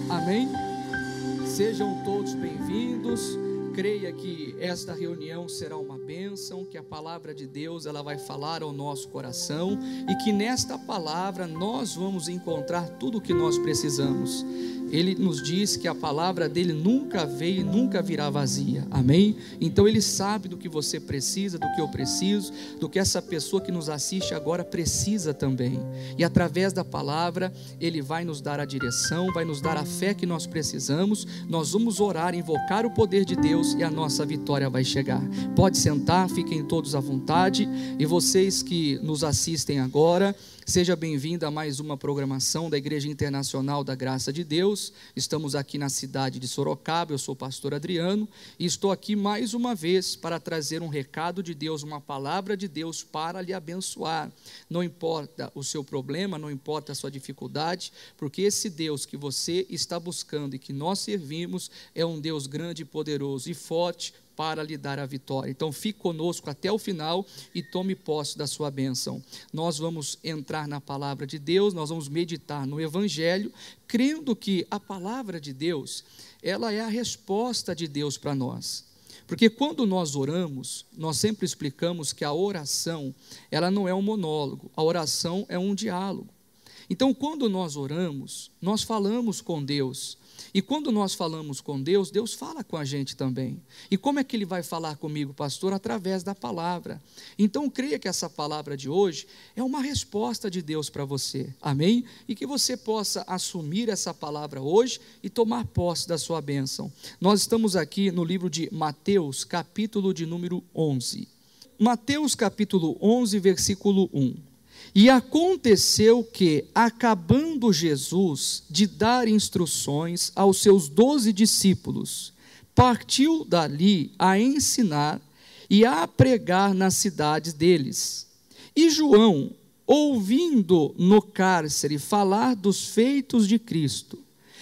Amém? Sejam todos bem-vindos. Creia que esta reunião será uma bênção, que a palavra de Deus ela vai falar ao nosso coração e que nesta palavra nós vamos encontrar tudo o que nós precisamos. Ele nos diz que a palavra dele nunca veio e nunca virá vazia, amém? Então ele sabe do que você precisa, do que eu preciso, do que essa pessoa que nos assiste agora precisa também, e através da palavra ele vai nos dar a direção, vai nos dar a fé que nós precisamos. Nós vamos orar, invocar o poder de Deus e a nossa vitória vai chegar. Pode sentar, fiquem todos à vontade, e vocês que nos assistem agora, seja bem-vindo a mais uma programação da Igreja Internacional da Graça de Deus. Estamos aqui na cidade de Sorocaba, eu sou o pastor Adriano, e estou aqui mais uma vez para trazer um recado de Deus, uma palavra de Deus para lhe abençoar. Não importa o seu problema, não importa a sua dificuldade, porque esse Deus que você está buscando e que nós servimos é um Deus grande, poderoso e forte, para lhe dar a vitória. Então fique conosco até o final e tome posse da sua bênção. Nós vamos entrar na palavra de Deus, nós vamos meditar no Evangelho, crendo que a palavra de Deus, ela é a resposta de Deus para nós. Porque quando nós oramos, nós sempre explicamos que a oração, ela não é um monólogo, a oração é um diálogo. Então quando nós oramos, nós falamos com Deus. E quando nós falamos com Deus, Deus fala com a gente também. E como é que Ele vai falar comigo, pastor? Através da palavra. Então creia que essa palavra de hoje é uma resposta de Deus para você, amém? E que você possa assumir essa palavra hoje e tomar posse da sua bênção. Nós estamos aqui no livro de Mateus, capítulo de número 11. Mateus capítulo 11, versículo 1. E aconteceu que, acabando Jesus de dar instruções aos seus 12 discípulos, partiu dali a ensinar e a pregar nas cidades deles. E João, ouvindo no cárcere falar dos feitos de Cristo,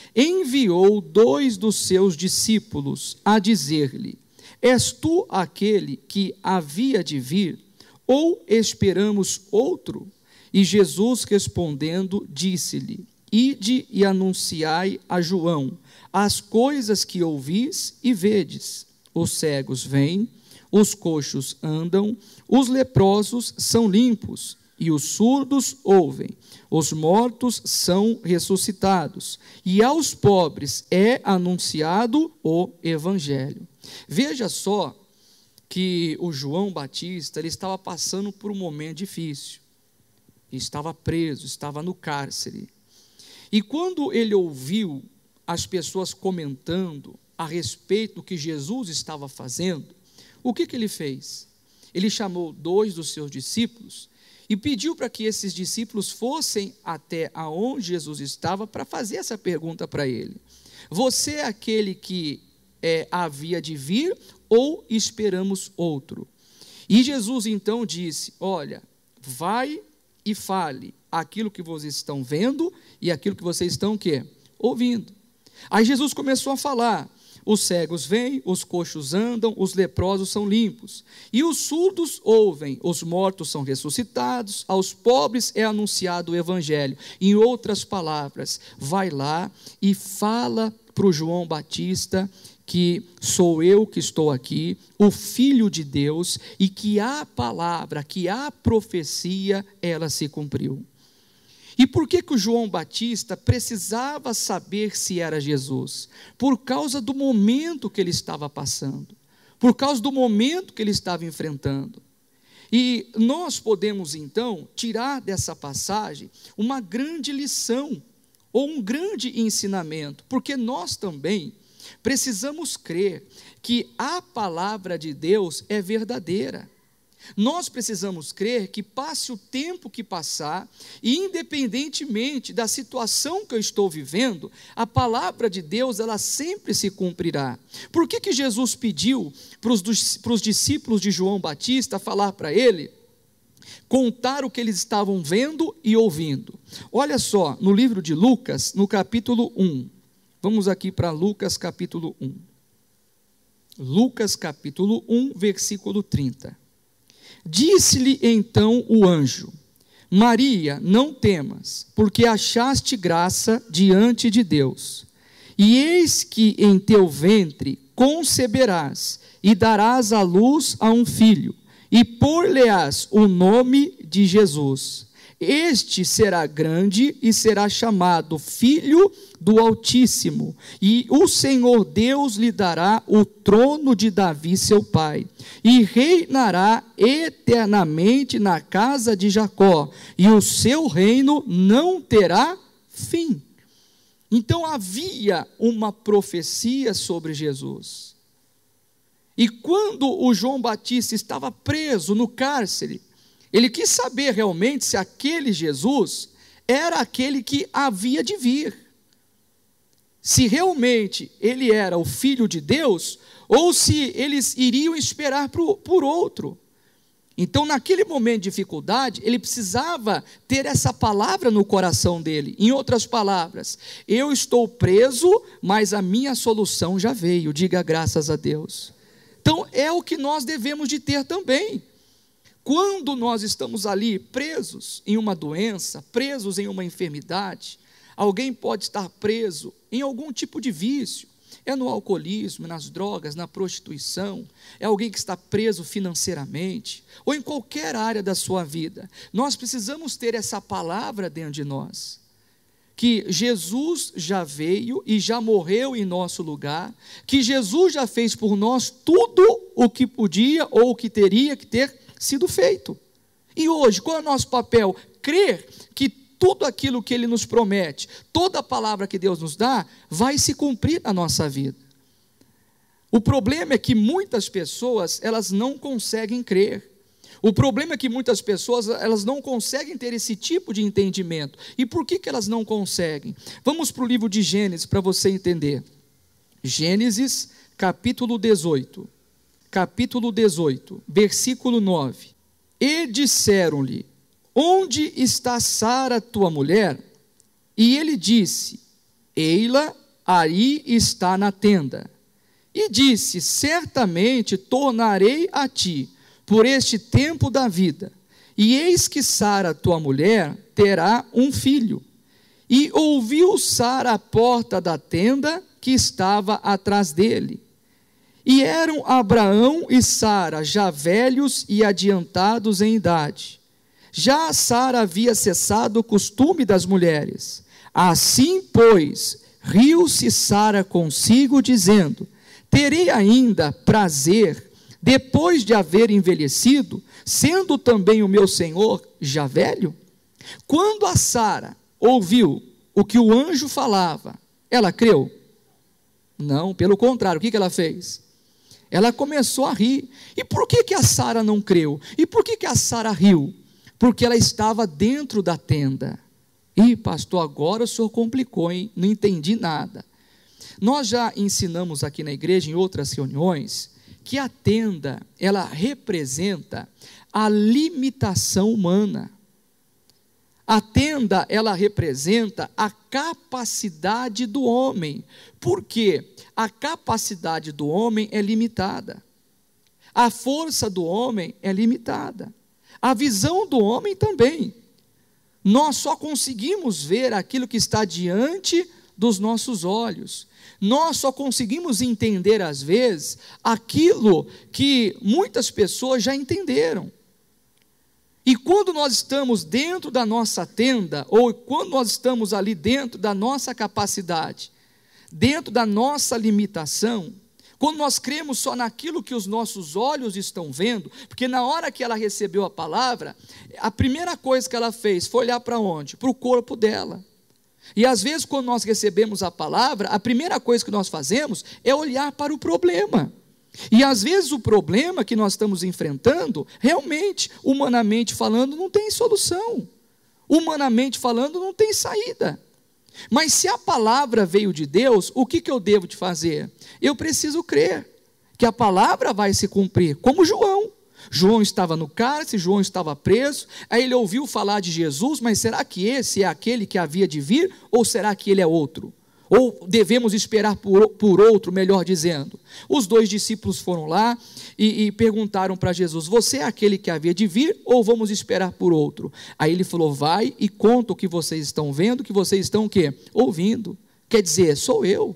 enviou 2 dos seus discípulos a dizer-lhe: És tu aquele que havia de vir, ou esperamos outro? E Jesus respondendo disse-lhe: Ide e anunciai a João as coisas que ouvis e vedes. Os cegos vêm, os coxos andam, os leprosos são limpos, e os surdos ouvem, os mortos são ressuscitados, e aos pobres é anunciado o Evangelho. Veja só que o João Batista ele estava passando por um momento difícil. Estava preso, estava no cárcere. E quando ele ouviu as pessoas comentando a respeito do que Jesus estava fazendo, o que ele fez? Ele chamou 2 dos seus discípulos e pediu para que esses discípulos fossem até aonde Jesus estava para fazer essa pergunta para ele: Você é aquele que havia de vir, ou esperamos outro? E Jesus então disse: Olha, vai e fale aquilo que vocês estão vendo e aquilo que vocês estão o quê? Ouvindo. Aí Jesus começou a falar: os cegos vêm, os coxos andam, os leprosos são limpos, e os surdos ouvem, os mortos são ressuscitados, aos pobres é anunciado o Evangelho. Em outras palavras, vai lá e fala para o João Batista que sou eu que estou aqui, o Filho de Deus, e que a palavra, que a profecia, ela se cumpriu. E por que o João Batista precisava saber se era Jesus? Por causa do momento que ele estava passando, por causa do momento que ele estava enfrentando. E nós podemos então tirar dessa passagem uma grande lição, ou um grande ensinamento, porque nós também precisamos crer que a palavra de Deus é verdadeira. Nós precisamos crer que passe o tempo que passar, e independentemente da situação que eu estou vivendo, a palavra de Deus, ela sempre se cumprirá. Por que Jesus pediu para os discípulos de João Batista falar para ele, contar o que eles estavam vendo e ouvindo? Olha só, no livro de Lucas, no capítulo 1, vamos aqui para Lucas capítulo 1. Lucas capítulo 1, versículo 30. Disse-lhe então o anjo: Maria, não temas, porque achaste graça diante de Deus. E eis que em teu ventre conceberás, e darás à luz a um filho, e pôr-lhe-ás o nome de Jesus. Este será grande e será chamado Filho do Altíssimo, e o Senhor Deus lhe dará o trono de Davi seu pai, e reinará eternamente na casa de Jacó, e o seu reino não terá fim. Então havia uma profecia sobre Jesus. E quando o João Batista estava preso no cárcere, ele quis saber realmente se aquele Jesus era aquele que havia de vir. Se realmente ele era o Filho de Deus, ou se eles iriam esperar por outro. Então, naquele momento de dificuldade, ele precisava ter essa palavra no coração dele. Em outras palavras, eu estou preso, mas a minha solução já veio, diga graças a Deus. Então, é o que nós devemos de ter também. Quando nós estamos ali presos em uma doença, presos em uma enfermidade, alguém pode estar preso em algum tipo de vício, é no alcoolismo, nas drogas, na prostituição, é alguém que está preso financeiramente, ou em qualquer área da sua vida. Nós precisamos ter essa palavra dentro de nós, que Jesus já veio e já morreu em nosso lugar, que Jesus já fez por nós tudo o que podia ou o que teria que ter sido feito. E hoje, qual é o nosso papel? Crer que tudo aquilo que Ele nos promete, toda a palavra que Deus nos dá, vai se cumprir na nossa vida. O problema é que muitas pessoas, elas não conseguem crer. O problema é que muitas pessoas, elas não conseguem ter esse tipo de entendimento. E por que elas não conseguem? Vamos para o livro de Gênesis, para você entender. Gênesis, capítulo 18. Capítulo 18, versículo 9. E disseram-lhe: onde está Sara, tua mulher? E ele disse: ei-la, aí está na tenda. E disse: certamente tornarei a ti por este tempo da vida. E eis que Sara, tua mulher, terá um filho. E ouviu Sara a porta da tenda que estava atrás dele. E eram Abraão e Sara já velhos e adiantados em idade. Já Sara havia cessado o costume das mulheres. Assim, pois, riu-se Sara consigo, dizendo: terei ainda prazer, depois de haver envelhecido, sendo também o meu senhor já velho? Quando a Sara ouviu o que o anjo falava, ela creu? Não, pelo contrário, o que ela fez? Ela começou a rir. E por que a Sara não creu? E por que a Sara riu? Porque ela estava dentro da tenda. Ih, pastor, agora o senhor complicou, hein? Não entendi nada. Nós já ensinamos aqui na igreja, em outras reuniões, que a tenda, ela representa a limitação humana. A tenda, ela representa a capacidade do homem. Por quê? A capacidade do homem é limitada. A força do homem é limitada. A visão do homem também. Nós só conseguimos ver aquilo que está diante dos nossos olhos. Nós só conseguimos entender, às vezes, aquilo que muitas pessoas já entenderam. E quando nós estamos dentro da nossa tenda, ou quando nós estamos ali dentro da nossa capacidade, dentro da nossa limitação, quando nós cremos só naquilo que os nossos olhos estão vendo, porque na hora que ela recebeu a palavra, a primeira coisa que ela fez foi olhar para onde? Para o corpo dela. E às vezes quando nós recebemos a palavra, a primeira coisa que nós fazemos é olhar para o problema. E às vezes o problema que nós estamos enfrentando, realmente, humanamente falando, não tem solução. Humanamente falando, não tem saída. Mas se a palavra veio de Deus, o que eu devo de fazer? Eu preciso crer que a palavra vai se cumprir, como João. João estava no cárcere, João estava preso, aí ele ouviu falar de Jesus, mas será que esse é aquele que havia de vir, ou será que ele é outro? Ou devemos esperar por outro, melhor dizendo. Os dois discípulos foram lá e perguntaram para Jesus: você é aquele que havia de vir, ou vamos esperar por outro? Aí ele falou: vai e conta o que vocês estão vendo, que vocês estão o quê? Ouvindo. Quer dizer, sou eu.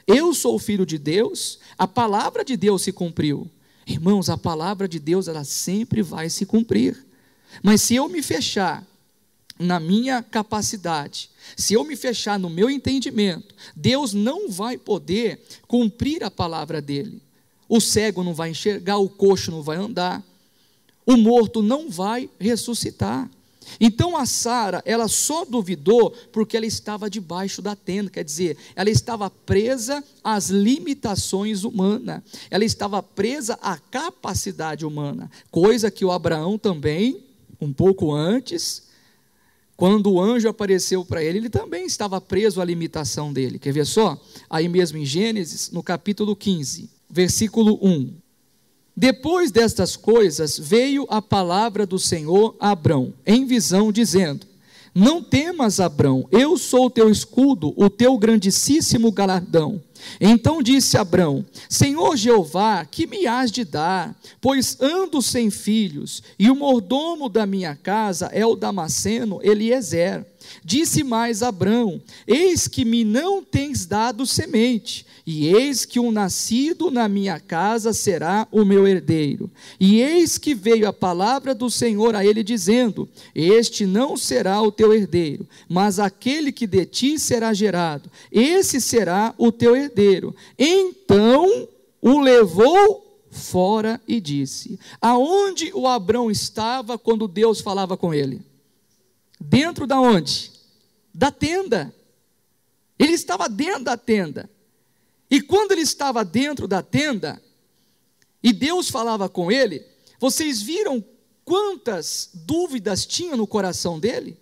eu sou o filho de Deus, a palavra de Deus se cumpriu. Irmãos, a palavra de Deus, ela sempre vai se cumprir. Mas se eu me fechar na minha capacidade, se eu me fechar no meu entendimento, Deus não vai poder cumprir a palavra dele. O cego não vai enxergar, o coxo não vai andar, o morto não vai ressuscitar. Então a Sara, ela só duvidou porque ela estava debaixo da tenda, quer dizer, ela estava presa às limitações humanas, ela estava presa à capacidade humana, coisa que o Abraão também, um pouco antes, quando o anjo apareceu para ele, ele também estava preso à limitação dele. Quer ver só? Aí mesmo em Gênesis, no capítulo 15, versículo 1. Depois destas coisas, veio a palavra do Senhor a Abrão, em visão, dizendo: não temas, Abrão, eu sou o teu escudo, o teu grandíssimo galardão. Então disse Abrão: Senhor Jeová, que me hás de dar? Pois ando sem filhos, e o mordomo da minha casa é o Damasceno Eliezer. Disse mais Abrão: eis que me não tens dado semente, e eis que um nascido na minha casa será o meu herdeiro. E eis que veio a palavra do Senhor a ele, dizendo: este não será o teu herdeiro, mas aquele que de ti será gerado, esse será o teu herdeiro. Então o levou fora e disse: aonde o Abrão estava quando Deus falava com ele? Dentro da onde? Da tenda. Ele estava dentro da tenda. E quando ele estava dentro da tenda, e Deus falava com ele, vocês viram quantas dúvidas tinha no coração dele?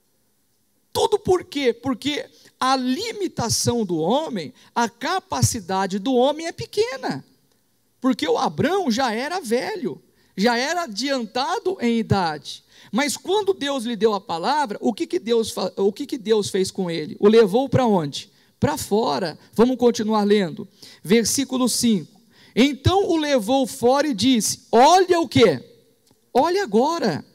Tudo por quê? Porque a limitação do homem, a capacidade do homem é pequena. Porque o Abrão já era velho, já era adiantado em idade. Mas quando Deus lhe deu a palavra, o que Deus fez com ele? O levou para onde? Para fora. Vamos continuar lendo. Versículo 5. Então o levou fora e disse: olha o quê? Olha agora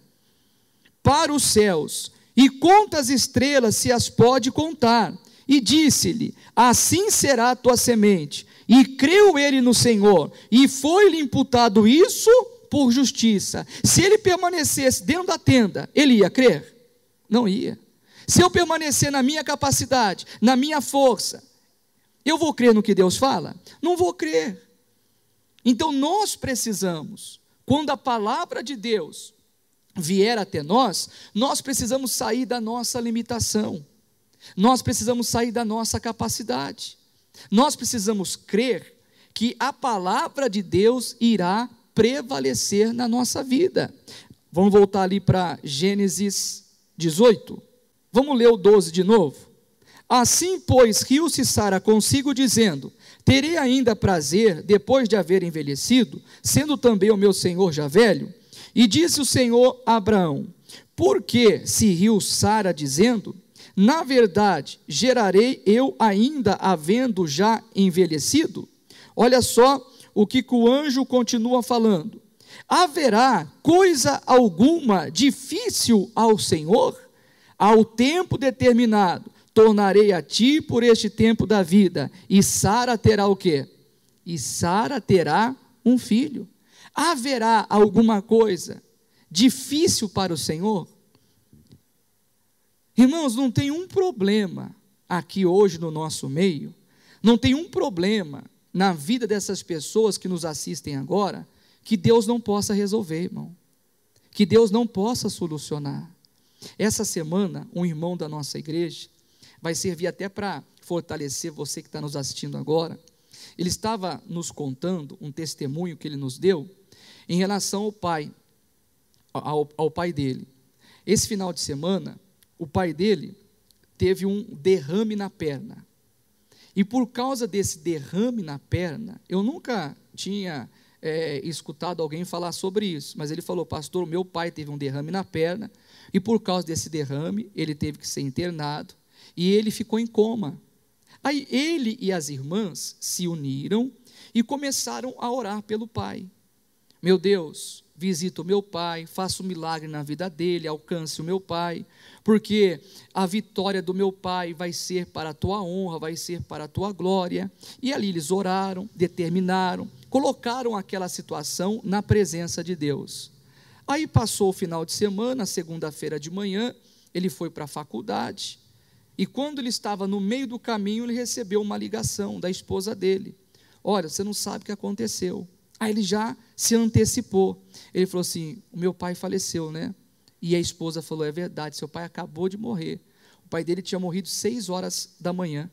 para os céus, e conta as estrelas, se as pode contar. E disse-lhe: assim será a tua semente. E creu ele no Senhor, e foi-lhe imputado isso por justiça. Se ele permanecesse dentro da tenda, ele ia crer? Não ia. Se eu permanecer na minha capacidade, na minha força, eu vou crer no que Deus fala? Não vou crer. Então nós precisamos, quando a palavra de Deus vier até nós, nós precisamos sair da nossa limitação, nós precisamos sair da nossa capacidade, nós precisamos crer que a palavra de Deus irá prevalecer na nossa vida. Vamos voltar ali para Gênesis 18, vamos ler o 12 de novo. Assim, pois, riu-se Sara consigo, dizendo: terei ainda prazer, depois de haver envelhecido, sendo também o meu senhor já velho? E disse o Senhor a Abraão: por que se riu Sara, dizendo: na verdade, gerarei eu ainda, havendo já envelhecido? Olha só o que o anjo continua falando: haverá coisa alguma difícil ao Senhor? Ao tempo determinado, tornarei a ti por este tempo da vida, e Sara terá o quê? E Sara terá um filho. Haverá alguma coisa difícil para o Senhor? Irmãos, não tem um problema aqui hoje no nosso meio, não tem um problema na vida dessas pessoas que nos assistem agora, que Deus não possa resolver, irmão, que Deus não possa solucionar. Essa semana, um irmão da nossa igreja, vai servir até para fortalecer você que está nos assistindo agora, ele estava nos contando um testemunho que ele nos deu, em relação ao pai dele. Esse final de semana, o pai dele teve um derrame na perna, e por causa desse derrame na perna, eu nunca tinha escutado alguém falar sobre isso, mas ele falou: pastor, o meu pai teve um derrame na perna, e por causa desse derrame, ele teve que ser internado, e ele ficou em coma. Aí ele e as irmãs se uniram, e começaram a orar pelo pai. Meu Deus, visita o meu pai, faça um milagre na vida dele, alcance o meu pai, porque a vitória do meu pai vai ser para a tua honra, vai ser para a tua glória. E ali eles oraram, determinaram, colocaram aquela situação na presença de Deus. Aí passou o final de semana, segunda-feira de manhã, ele foi para a faculdade, e quando ele estava no meio do caminho, ele recebeu uma ligação da esposa dele. Olha, você não sabe o que aconteceu. Aí ele já se antecipou. Ele falou assim: o meu pai faleceu, né? E a esposa falou: é verdade, seu pai acabou de morrer. O pai dele tinha morrido 6 horas da manhã.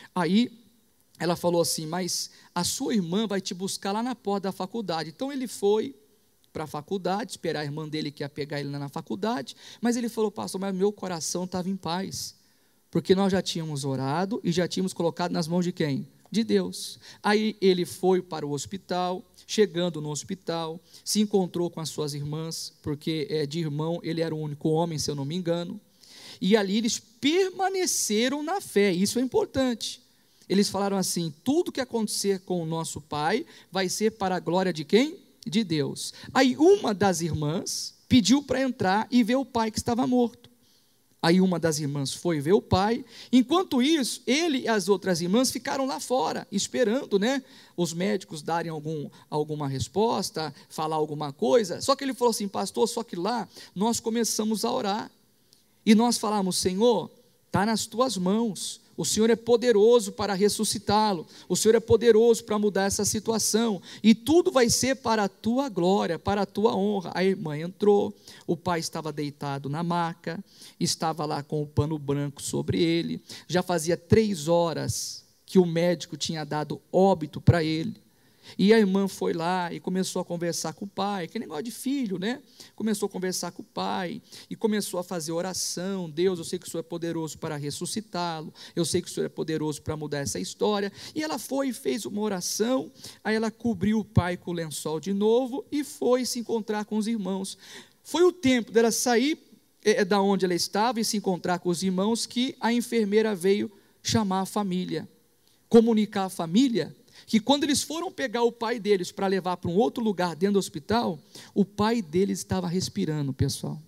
Aí ela falou assim: mas a sua irmã vai te buscar lá na porta da faculdade. Então ele foi para a faculdade, esperar a irmã dele que ia pegar ele lá na faculdade. Mas ele falou: pastor, mas meu coração estava em paz, porque nós já tínhamos orado e já tínhamos colocado nas mãos de quem? De Deus. Aí ele foi para o hospital. Chegando no hospital, se encontrou com as suas irmãs, porque de irmão ele era o único homem, se eu não me engano, e ali eles permaneceram na fé. Isso é importante. Eles falaram assim: tudo que acontecer com o nosso pai vai ser para a glória de quem? De Deus. Aí uma das irmãs pediu para entrar e ver o pai que estava morto. Aí uma das irmãs foi ver o pai. Enquanto isso, ele e as outras irmãs ficaram lá fora, esperando, né, os médicos darem alguma resposta, falar alguma coisa. Só que ele falou assim: pastor, só que lá nós começamos a orar, e nós falamos: Senhor, está nas tuas mãos, o Senhor é poderoso para ressuscitá-lo, o Senhor é poderoso para mudar essa situação, e tudo vai ser para a tua glória, para a tua honra. A irmã entrou, o pai estava deitado na maca, estava lá com o pano branco sobre ele, já fazia 3 horas que o médico tinha dado óbito para ele. E a irmã foi lá e começou a conversar com o pai, que negócio de filho, né? Começou a conversar com o pai e começou a fazer oração: Deus, eu sei que o Senhor é poderoso para ressuscitá-lo, eu sei que o Senhor é poderoso para mudar essa história. E ela foi e fez uma oração. Aí ela cobriu o pai com o lençol de novo e foi se encontrar com os irmãos. Foi o tempo dela sair da onde ela estava e se encontrar com os irmãos, que a enfermeira veio chamar a família, comunicar à família que quando eles foram pegar o pai deles para levar para um outro lugar dentro do hospital, o pai deles estava respirando, pessoal.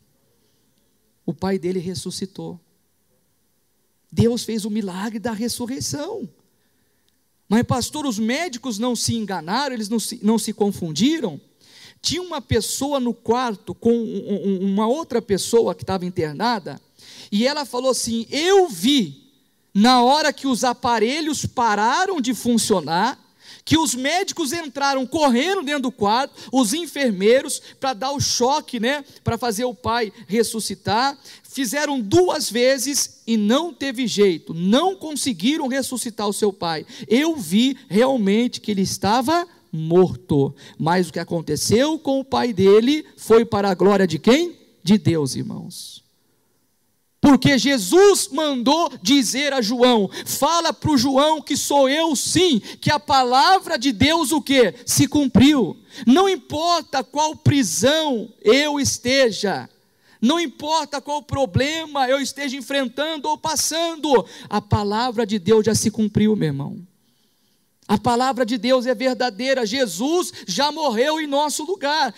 O pai dele ressuscitou. Deus fez o milagre da ressurreição. Mas pastor, os médicos não se enganaram, eles não se confundiram. Tinha uma pessoa no quarto com uma outra pessoa que estava internada, e ela falou assim: eu vi, na hora que os aparelhos pararam de funcionar, que os médicos entraram correndo dentro do quarto, os enfermeiros, para dar o choque, né, para fazer o pai ressuscitar. Fizeram 2 vezes e não teve jeito, não conseguiram ressuscitar o seu pai. Eu vi realmente que ele estava morto, mas o que aconteceu com o pai dele foi para a glória de quem? De Deus, irmãos. Porque Jesus mandou dizer a João: fala para o João que sou eu sim, que a palavra de Deus o quê? Se cumpriu. Não importa qual prisão eu esteja, não importa qual problema eu esteja enfrentando ou passando, a palavra de Deus já se cumpriu, meu irmão. A palavra de Deus é verdadeira. Jesus já morreu em nosso lugar,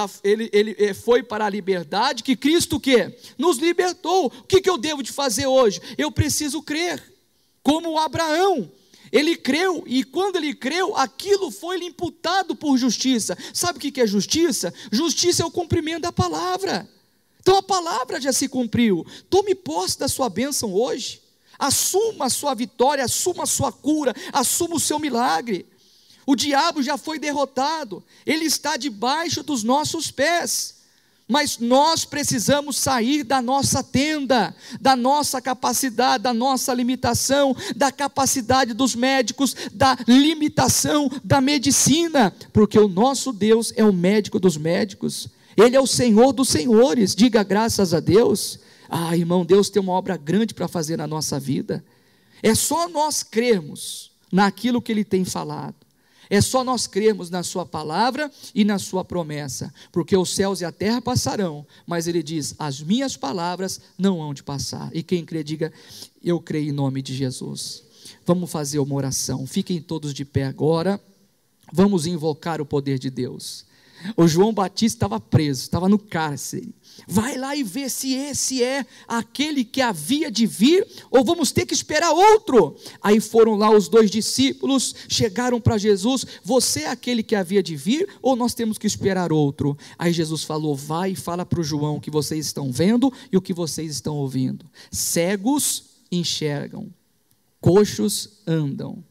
ele foi para a liberdade que Cristo o quê? Nos libertou. O que eu devo de fazer hoje? Eu preciso crer, como Abraão. Ele creu, e quando ele creu, aquilo foi-lhe imputado por justiça. Sabe o que é justiça? Justiça é o cumprimento da palavra. Então a palavra já se cumpriu. Tome posse da sua bênção hoje. Assuma a sua vitória, assuma a sua cura, assuma o seu milagre. O diabo já foi derrotado, ele está debaixo dos nossos pés, mas nós precisamos sair da nossa tenda, da nossa capacidade, da nossa limitação, da capacidade dos médicos, da limitação da medicina, porque o nosso Deus é o médico dos médicos, Ele é o Senhor dos senhores. Diga graças a Deus. Ah, irmão, Deus tem uma obra grande para fazer na nossa vida. É só nós crermos naquilo que Ele tem falado. É só nós crermos na sua palavra e na sua promessa. Porque os céus e a terra passarão, mas Ele diz: as minhas palavras não hão de passar. E quem crê, diga: eu creio em nome de Jesus. Vamos fazer uma oração. Fiquem todos de pé agora. Vamos invocar o poder de Deus. O João Batista estava preso, estava no cárcere. Vai lá e vê se esse é aquele que havia de vir, ou vamos ter que esperar outro. Aí foram lá os 2 discípulos, chegaram para Jesus: você é aquele que havia de vir, ou nós temos que esperar outro? Aí Jesus falou: vai e fala para o João o que vocês estão vendo e o que vocês estão ouvindo. Cegos enxergam, coxos andam,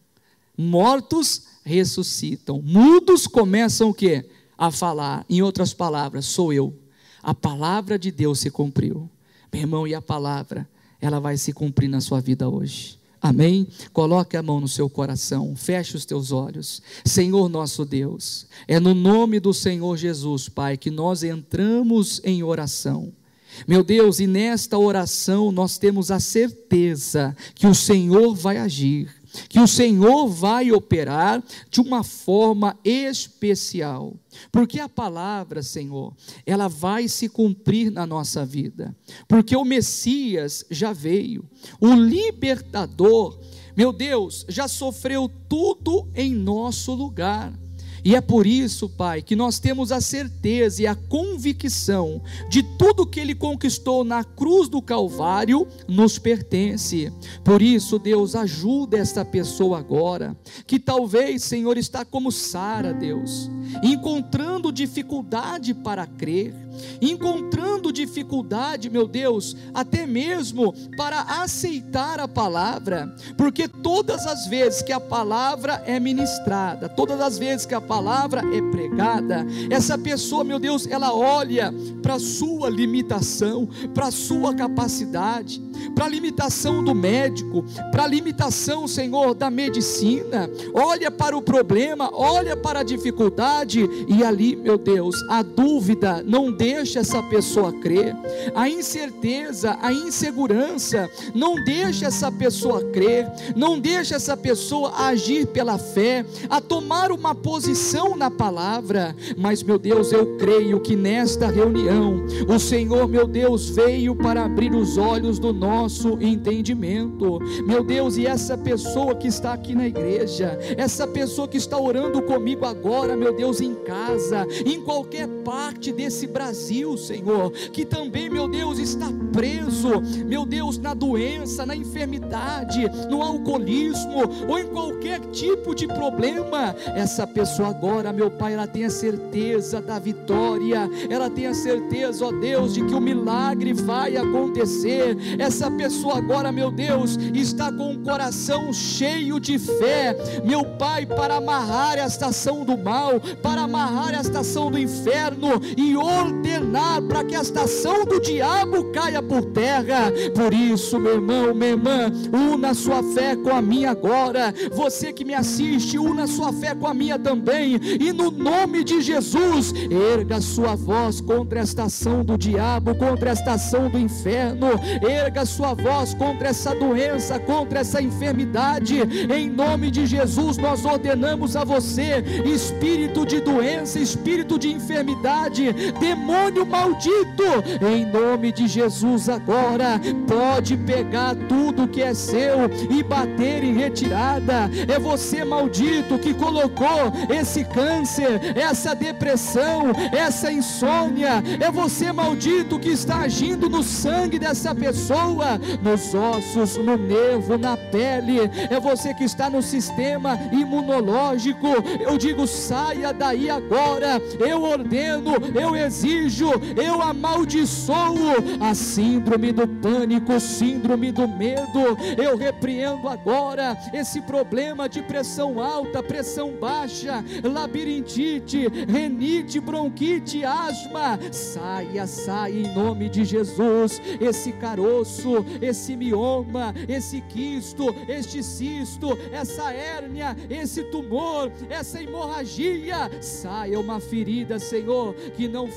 mortos ressuscitam, mudos começam o quê? A falar. Em outras palavras, sou eu. A palavra de Deus se cumpriu, meu irmão, e a palavra, ela vai se cumprir na sua vida hoje, amém? Coloque a mão no seu coração, feche os teus olhos. Senhor nosso Deus, é no nome do Senhor Jesus, Pai, que nós entramos em oração, meu Deus, e nesta oração nós temos a certeza que o Senhor vai agir, que o Senhor vai operar de uma forma especial, porque a palavra, Senhor, ela vai se cumprir na nossa vida, porque o Messias já veio, o libertador, meu Deus, já sofreu tudo em nosso lugar. E é por isso, Pai, que nós temos a certeza e a convicção de tudo que Ele conquistou na cruz do Calvário nos pertence. Por isso, Deus, ajuda esta pessoa agora, que talvez, Senhor, está como Sara, Deus, encontrando dificuldade para crer, encontrando dificuldade, meu Deus, até mesmo para aceitar a palavra, porque todas as vezes que a palavra é ministrada, todas as vezes que a palavra é pregada, essa pessoa, meu Deus, ela olha para a sua limitação, para a sua capacidade, para a limitação do médico, para a limitação, Senhor, da medicina, olha para o problema, olha para a dificuldade, e ali, meu Deus, a dúvida não deixa essa pessoa crer, a incerteza, a insegurança não deixa essa pessoa crer, não deixa essa pessoa agir pela fé, a tomar uma posição na palavra. Mas, meu Deus, eu creio que nesta reunião o Senhor, meu Deus, veio para abrir os olhos do nosso entendimento, meu Deus, e essa pessoa que está aqui na igreja, essa pessoa que está orando comigo agora, meu Deus, em casa, em qualquer parte desse Brasil, Senhor, que também, meu Deus, está preso, meu Deus, na doença, na enfermidade, no alcoolismo, ou em qualquer tipo de problema, essa pessoa agora, meu Pai, ela tem a certeza da vitória, ela tem a certeza, ó Deus, de que o milagre vai acontecer. Essa pessoa agora, meu Deus, está com o coração cheio de fé, meu Pai, para amarrar esta ação do mal, para amarrar esta ação do inferno e ordenar para que esta ação do diabo caia por terra. Por isso, meu irmão, minha irmã, una sua fé com a minha agora. Você que me assiste, una sua fé com a minha também, e no nome de Jesus, erga sua voz contra esta ação do diabo, contra esta ação do inferno, erga sua voz contra essa doença, contra essa enfermidade. Em nome de Jesus, nós ordenamos a você, espírito de doença, espírito de enfermidade, demônio maldito, em nome de Jesus agora, pode pegar tudo que é seu e bater em retirada. É você, maldito, que colocou esse câncer, essa depressão, essa insônia. É você, maldito, que está agindo no sangue dessa pessoa, nos ossos, no nervo, na pele. É você que está no sistema imunológico. Eu digo, saia daí agora. Eu ordeno, eu exijo, eu amaldiçoo a síndrome do pânico, síndrome do medo. Eu repreendo agora esse problema de pressão alta, pressão baixa, labirintite, renite, bronquite, asma. Saia, saia em nome de Jesus. Esse caroço, esse mioma, esse quisto, este cisto, essa hérnia, esse tumor, essa hemorragia, saia uma ferida, Senhor, que não feche,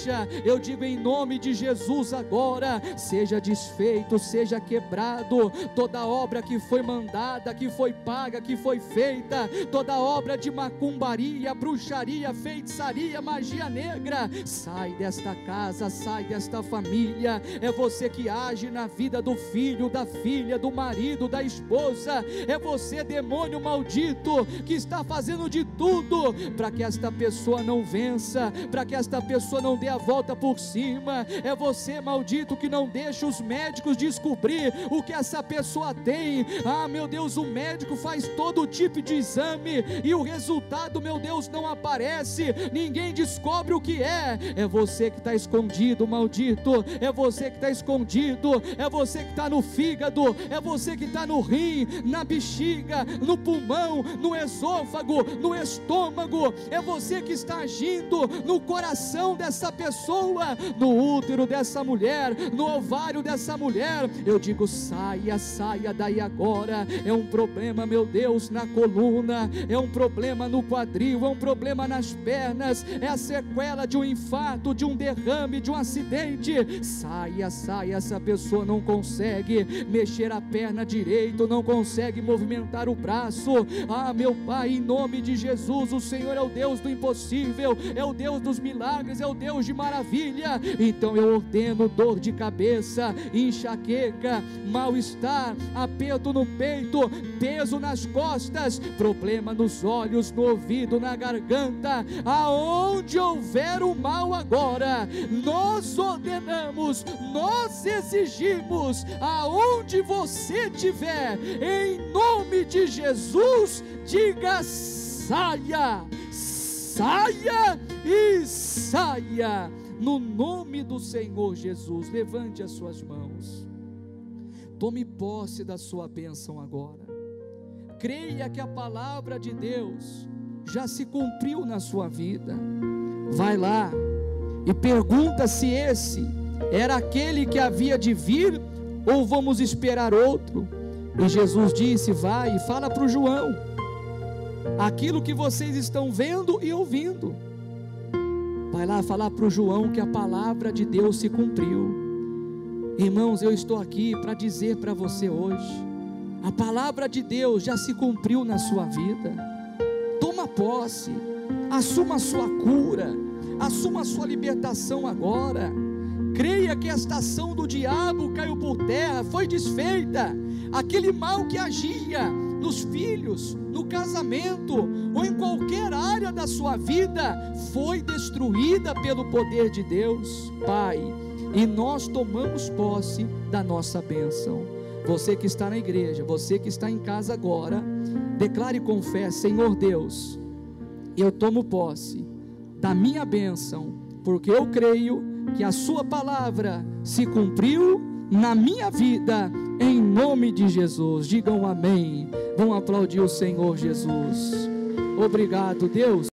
brecha. Eu digo em nome de Jesus agora, seja desfeito, seja quebrado toda obra que foi mandada, que foi paga, que foi feita, toda obra de macumbaria, bruxaria, feitiçaria, magia negra, sai desta casa, sai desta família. É você que age na vida do filho, da filha, do marido, da esposa. É você, demônio maldito, que está fazendo de tudo para que esta pessoa não vença, para que esta pessoa não dê a volta por cima. É você, maldito, que não deixa os médicos descobrir o que essa pessoa tem. Ah, meu Deus, o médico faz todo tipo de exame e o resultado, meu Deus, não aparece, ninguém descobre o que é. É você que está escondido, maldito. É você que está escondido. É você que está no fígado. É você que está no rim, na bexiga, no pulmão, no esôfago, no estômago. É você que está agindo no coração dessa pessoa, no útero dessa mulher, no ovário dessa mulher. Eu digo, saia, saia daí agora. É um problema, meu Deus, na coluna, é um problema no quadril, é um problema nas pernas, é a sequela de um infarto, de um derrame, de um acidente. Saia, saia. Essa pessoa não consegue mexer a perna direito, não consegue movimentar o braço. Ah, meu Pai, em nome de Jesus, o Senhor é o Deus do impossível, é o Deus dos milagres, é o Deus de maravilha. Então eu ordeno dor de cabeça, enxaqueca, mal-estar, aperto no peito, peso nas costas, problema nos olhos, no ouvido, na garganta, aonde houver o mal agora, nós ordenamos, nós exigimos, aonde você estiver, em nome de Jesus, diga saia, saia e saia, no nome do Senhor Jesus. Levante as suas mãos, tome posse da sua bênção agora, creia que a palavra de Deus já se cumpriu na sua vida. Vai lá e pergunta se esse era aquele que havia de vir, ou vamos esperar outro. E Jesus disse, vai e fala para o João, aquilo que vocês estão vendo e ouvindo. Vai lá falar para o João que a palavra de Deus se cumpriu. Irmãos, eu estou aqui para dizer para você hoje, a palavra de Deus já se cumpriu na sua vida. Toma posse, assuma a sua cura, assuma a sua libertação agora. Creia que esta ação do diabo caiu por terra, foi desfeita. Aquele mal que agia nos filhos, no casamento ou em qualquer área da sua vida, foi destruída pelo poder de Deus, Pai. E nós tomamos posse da nossa bênção. Você que está na igreja, você que está em casa agora, declare com fé, Senhor Deus, eu tomo posse da minha bênção, porque eu creio que a sua palavra se cumpriu na minha vida, em nome de Jesus. Digam amém. Vamos aplaudir o Senhor Jesus. Obrigado, Deus.